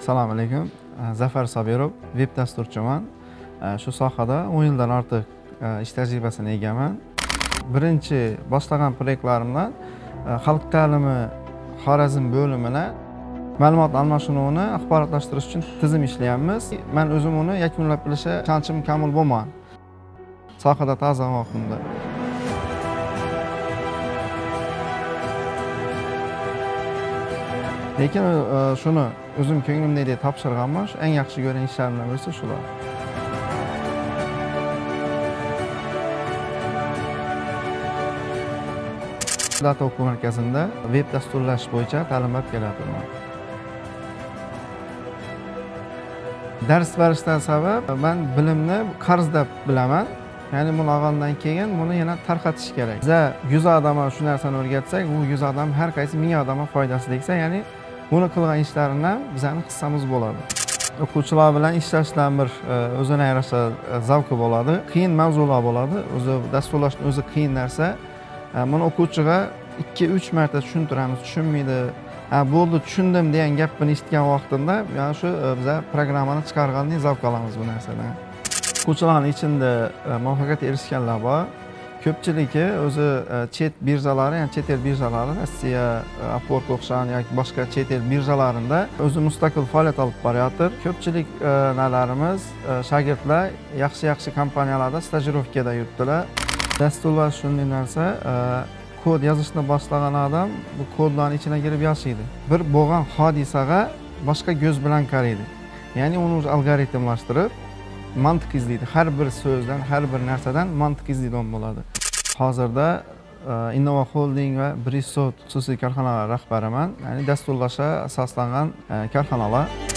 Assalomu alaykum. Zafar Sabirov, veb dasturchiman. Shu sohada 10 yildan ortiq ish tajribasini egaman. Birinchi boshlagan proyektlarimdan xalq ta'limi Xorazm bo'limini ma'lumot almashinuvini axborotlashtirish uchun tizim ishlayapmiz. Men o'zim uni yakunlab bilishi ishonchim komil bo'lmagan. Sohada toza vaqtimda. Lekin shuni o'zim ko'nglimdagidek topshirganman. Eng yaxshi ko'rgan ishlarimdan birisi shular. Data o'quv markazida veb dasturlash bo'yicha ta'lim olib kelyapman. Dars berishdan sabab men bilimni qarz deb bilaman. Ya'ni buni olgandan keyin buni yana tarqatish kerak. Biz 100 odamga shu narsani o'rgatsak, u 100 odam har qaysi 1000 odamga foydasi tegsa, ya'ni buni qilgan ishlarini bizning hissamiz bo'ladi. O'quvchilar bilan ishlashdan bir o'zine yarasha zavqi bo'ladi. Qiyin mavzular bo'ladi. O'zi dasturlashning o'zi qiyin narsa. Buni o'quvchiga 2-3 marta tushuntiramiz, tushunmaydi. Bo'ldi, tushundim degan gapni eshitgan vaqtimda, ya'ni shu biz programmani chiqargandan zavq olamiz bu narsadan. O'quvchilarning ichida muvaffaqiyatga erishganlar bor. Ko'pchiligi o'zi chet birjalari, ya'ni chet el birjalari, Rossiya, Upwork o'xshagan yoki boshqa chet el birjalarida o'zi mustaqil faoliyat olib boryapti. Ko'pchilik nalarimiz shogirdlar yaxshi kompaniyalarda stajirovkada yuribdilar. Dasturlash shunday narsa, kod yozishni boshlagan odam bu kodlarning ichiga kirib yashaydi. Bir bo'lgan hodisaga boshqa ko'z bilan qaraydi. Ya'ni uni algoritmlashtirib mantiq izlaydi. Har bir so'zdan, har bir narsadan mantiq izlaydigan bo'ladi. Hozirda Innova Holding va Brisot xususiy korxonalar rahbariman. Ya'ni dasturlashga asoslangan korxonalar.